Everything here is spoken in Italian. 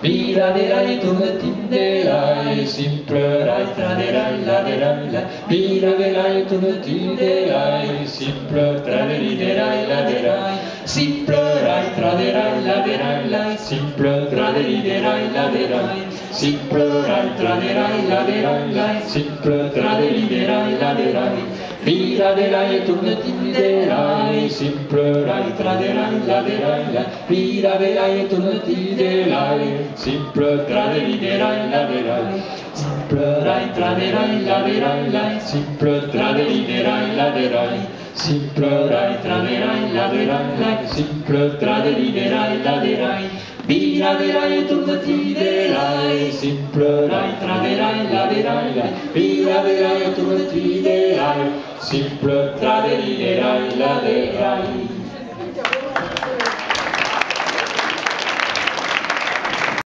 Piraderai, tu ne tinderai, simplerai, traderai, laderai, la. Piraderai, tu ne tinderai, simple, traderiderai, laderai. Simplerai, traderai, laderai, la. Simple, traderiderai, laderai. Simplerai, traderai, laderai, la. Simple, traderiderai, laderai. Piraderai, tu ne tinderai, simplerai, traderai, laderai, la. Piraderai, tu ne tinderai, simple, traderiderai, laderai. Simplerai, traderai, laderai, la. Simple, traderiderai, laderai. Simplerai, traderai, laderai, la. Simple, traderiderai, laderai. Piraderai, tu ne tinderai, simplerai, traderai, laderai, la. Piraderai, tu ne tinderai, simple, traderiderai, laderai.